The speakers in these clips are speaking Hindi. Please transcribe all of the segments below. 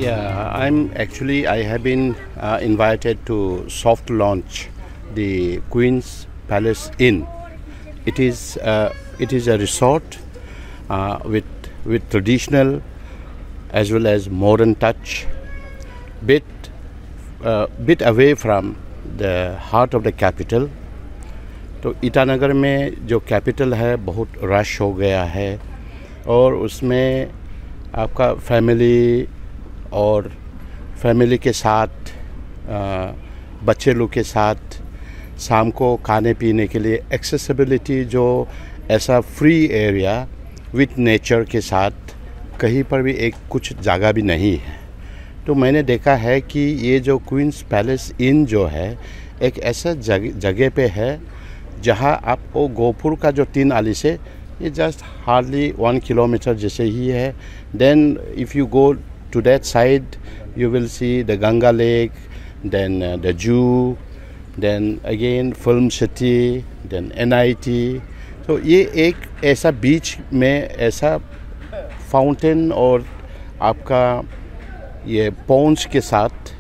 Yeah, I have been invited to soft launch the Queen's Palace Inn. It is a resort with traditional as well as modern touch, bit bit away from the heart of the capital. तो ईटानगर में जो कैपिटल है बहुत रश हो गया है और उसमें आपका फैमिली के साथ बच्चे लोग के साथ शाम को खाने पीने के लिए एक्सेसिबिलिटी जो ऐसा फ्री एरिया विथ नेचर के साथ कहीं पर भी एक कुछ जगह भी नहीं है। तो मैंने देखा है कि ये जो क्वींस पैलेस इन जो है एक ऐसा जगह पे है जहाँ आपको गोपुर का जो 3 आली से ये जस्ट हार्डली 1 किलोमीटर जैसे ही है। Then if you go to that side you will see the Ganga Lake, then the Zoo, then again Film City, then NIT. तो ये एक ऐसा बीच में ऐसा फाउंटेन और आपका ये पॉन्ड्स के साथ,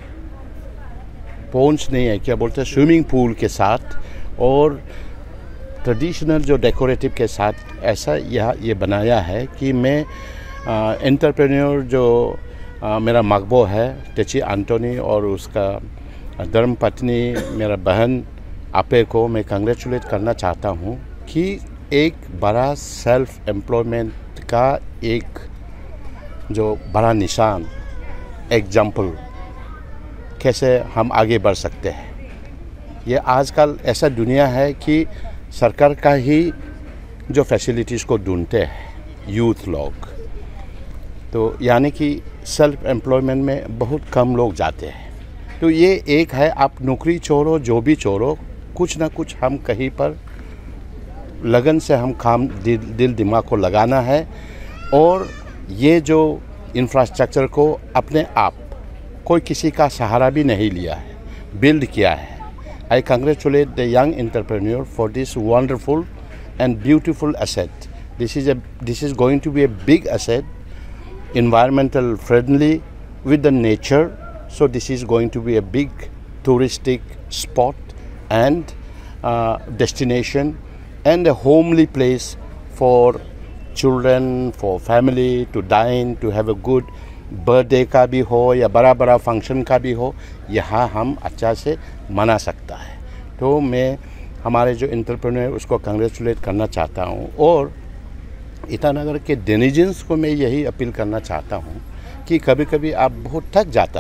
पॉन्ड्स नहीं है क्या बोलते हैं, स्विमिंग पूल के साथ और ट्रेडिशनल जो डेकोरेटिव के साथ ऐसा ये बनाया है कि मैं एंटरप्रेन्योर जो मेरा मकबो है टेची एंटोनी और उसका धर्म पत्नी मेरा बहन आपे को मैं कंग्रेचुलेट करना चाहता हूँ कि एक बड़ा सेल्फ एम्प्लॉयमेंट का एक जो बड़ा निशान एग्जाम्पल कैसे हम आगे बढ़ सकते हैं। ये आजकल ऐसा दुनिया है कि सरकार का ही जो फैसिलिटीज़ को ढूंढते हैं यूथ लोग, तो यानी कि सेल्फ एम्प्लॉयमेंट में बहुत कम लोग जाते हैं। तो ये एक है, आप नौकरी छोड़ो जो भी छोड़ो, कुछ ना कुछ हम कहीं पर लगन से हम काम दिल दिमाग को लगाना है और ये जो इंफ्रास्ट्रक्चर को अपने आप कोई किसी का सहारा भी नहीं लिया है, बिल्ड किया है। I congratulate the young entrepreneur for this wonderful and beautiful asset. This is going to be a big asset, environmental friendly with the nature, so this is going to be a big touristic spot and destination and a homely place for children, for family to dine, to have a good birthday का भी हो या बड़ा बड़ा फंक्शन का भी हो, यहाँ हम अच्छा से मना सकता है। तो मैं हमारे जो एंटरप्रेन्योर उसको कंग्रेचुलेट करना चाहता हूँ और ईटानगर के डेनिजन्स को मैं यही अपील करना चाहता हूँ कि कभी कभी आप बहुत थक जाता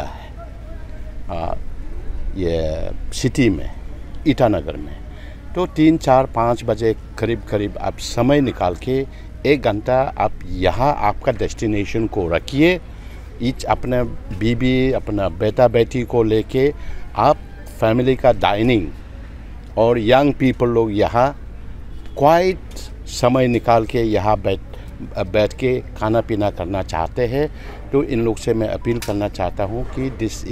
है ये सिटी में ईटानगर में, तो 3, 4, 5 बजे करीब आप समय निकाल के 1 घंटा आप यहाँ आपका डेस्टिनेशन को रखिए। ईच अपने बीबी अपना बेटा बेटी को लेके आप फैमिली का डाइनिंग और यंग पीपल लोग यहाँ क्वाइट समय निकाल के यहाँ बैठ के खाना पीना करना चाहते हैं। तो इन लोग से मैं अपील करना चाहता हूँ कि this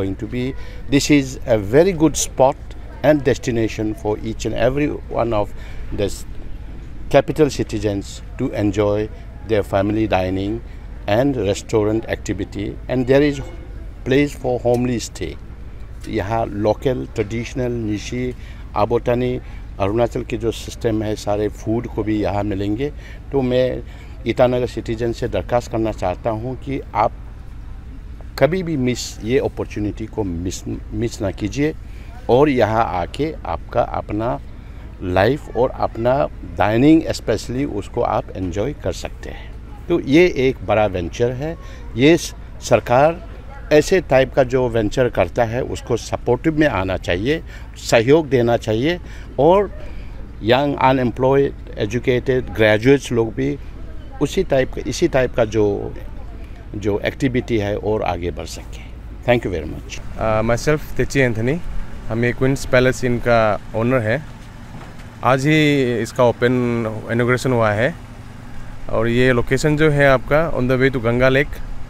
is a very good spot and destination for each and every one of the capital citizens to enjoy their family dining and restaurant activity and there is place for homely stay. यहाँ लोकल ट्रेडिशनल निशी आबोटानी अरुणाचल के जो सिस्टम है सारे फूड को भी यहाँ मिलेंगे। तो मैं ईटानगर सिटीजन से दरख्वास्त करना चाहता हूँ कि आप कभी भी ये अपॉर्चुनिटी को मिस ना कीजिए और यहाँ आके आपका अपना लाइफ और अपना डाइनिंग स्पेशली उसको आप एंजॉय कर सकते हैं। तो ये एक बड़ा वेंचर है। ये सरकार ऐसे टाइप का जो वेंचर करता है उसको सपोर्टिव में आना चाहिए, सहयोग देना चाहिए और यंग अनएम्प्लॉयड एजुकेटेड ग्रेजुएट्स लोग भी इसी टाइप का जो एक्टिविटी है और आगे बढ़ सके। Thank you very much. Myself Techi Anthony, हम ये क्वींस पैलेस इनका ओनर है। आज ही इसका ओपन इनॉग्रेशन हुआ है और ये लोकेशन जो है आपका on the way to Ganga lake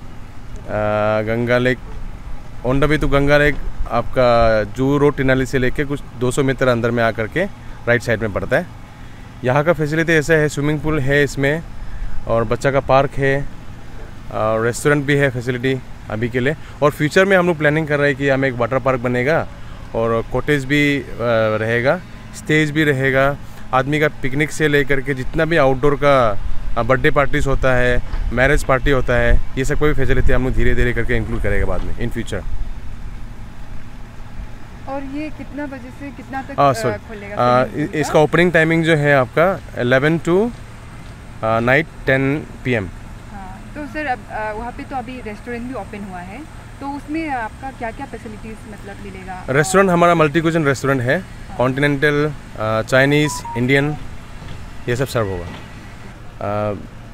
on the way to Ganga lake आपका जू रोड टिनाली से लेके कुछ 200 मीटर अंदर में आकर के राइट साइड में पड़ता है। यहाँ का फैसिलिटी ऐसा है, स्विमिंग पूल है इसमें और बच्चा का पार्क है और रेस्टोरेंट भी है फैसिलिटी अभी के लिए। और फ्यूचर में हम लोग प्लानिंग कर रहे हैं कि हमें एक वाटर पार्क बनेगा और कॉटेज भी रहेगा, स्टेज भी रहेगा। आदमी का पिकनिक से लेकर के जितना भी आउटडोर का बर्थडे पार्टीज होता है, मैरिज पार्टी होता है, ये सब कोई फैसिलिटी हम लोग धीरे धीरे करके इंक्लूड करेगा बाद में इन फ्यूचर। और ये कितना बजे से कितना तक खुलेगा? इसका ओपनिंग टाइमिंग जो है आपका 11 to नाइट 10 PM। हाँ, तो सर अब वहाँ पे तो अभी रेस्टोरेंट भी ओपन हुआ है, तो उसमें आपका क्या क्या फैसिलिटीज़ मतलब मिलेगा? रेस्टोरेंट हमारा मल्टी क्यूजन रेस्टोरेंट है, कॉन्टिनेंटल, चाइनीज़, इंडियन, ये सब सर्व होगा।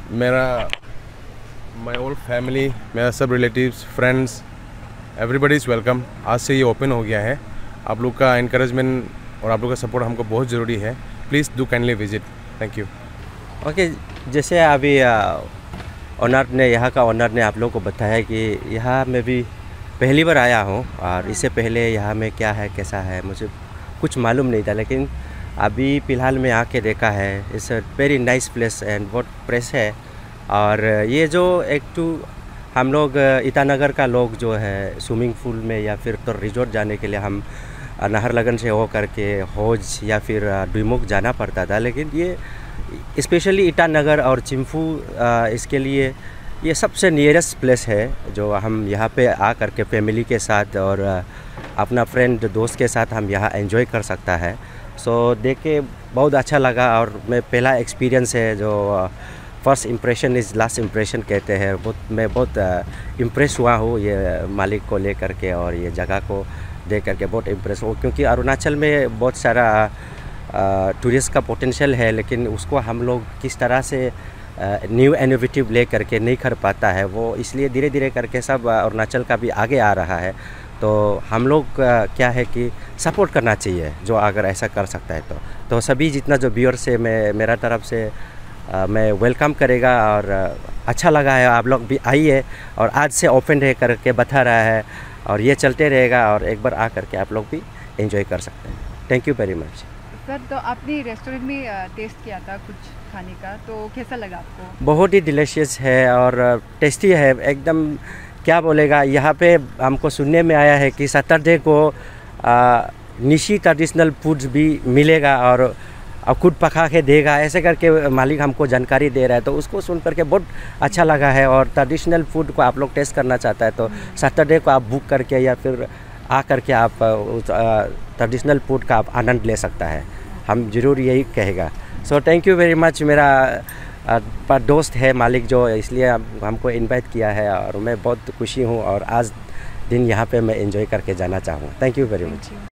माई ओल्ड फैमिली, मेरा सब relatives, friends, everybody is welcome. आज से ये ओपन हो गया है। आप लोग का इनकरेजमेंट और आप लोग का सपोर्ट हमको बहुत ज़रूरी है। Please do kindly visit. Thank you. Okay, जैसे अभी ओनर ने, यहाँ का ओनर ने आप लोग को बताया कि यहाँ मैं भी पहली बार आया हूँ और इससे पहले यहाँ में क्या है कैसा है मुझे कुछ मालूम नहीं था, लेकिन अभी फ़िलहाल में आके देखा है। It's a very nice place and बहुत फ्रेश है। और ये जो हम लोग ईटानगर का लोग जो है स्विमिंग पूल में या फिर तो रिजॉर्ट जाने के लिए हम नाहरलगन से हो करके हौज या फिर डुइमुख जाना पड़ता था, लेकिन ये स्पेशली ईटानगर और चिम्फू इसके लिए ये सबसे नियरेस्ट प्लेस है जो हम यहाँ पे आ करके फैमिली के साथ और अपना फ्रेंड दोस्त के साथ हम यहाँ एंजॉय कर सकता है। सो देख के बहुत अच्छा लगा और मैं पहला एक्सपीरियंस है जो first impression is last impression कहते हैं। मैं बहुत इम्प्रेस हुआ हूँ ये मालिक को लेकर के और ये जगह को देख करके बहुत इम्प्रेस हूँ, क्योंकि अरुणाचल में बहुत सारा टूरिस्ट का पोटेंशियल है, लेकिन उसको हम लोग किस तरह से न्यू इनोवेटिव ले करके नहीं कर पाता है वो, इसलिए धीरे धीरे करके सब अरुणाचल का भी आगे आ रहा है। तो हम लोग क्या है कि सपोर्ट करना चाहिए जो अगर ऐसा कर सकता है तो सभी जितना जो व्यूअर से मेरा तरफ से मैं वेलकम करेगा। और अच्छा लगा है, आप लोग भी आइए और आज से ओपन रह करके बता रहा है और ये चलते रहेगा और एक बार आ करके आप लोग भी एंजॉय कर सकते हैं। Thank you very much. Sir, तो आपने रेस्टोरेंट में टेस्ट किया था कुछ खाने का, तो कैसा लगा आपको? बहुत ही डिलीशियस है और टेस्टी है एकदम। क्या बोलेगा, यहाँ पे हमको सुनने में आया है कि सैटरडे को निशी ट्रेडिशनल फूड्स भी मिलेगा और खुद पका के देगा, ऐसे करके मालिक हमको जानकारी दे रहा है। तो उसको सुन करके बहुत अच्छा लगा है और ट्रेडिशनल फूड को आप लोग टेस्ट करना चाहता है तो सैटरडे को आप बुक करके या फिर आ करके आप उस ट्रेडिशनल फूड का आप आनंद ले सकता है। हम ज़रूर यही कहेगा। So thank you very much. मेरा दोस्त है मालिक जो, इसलिए हमको इनवाइट किया है और मैं बहुत खुशी हूँ और आज दिन यहाँ पे मैं एंजॉय करके जाना चाहूँगा। Thank you very much.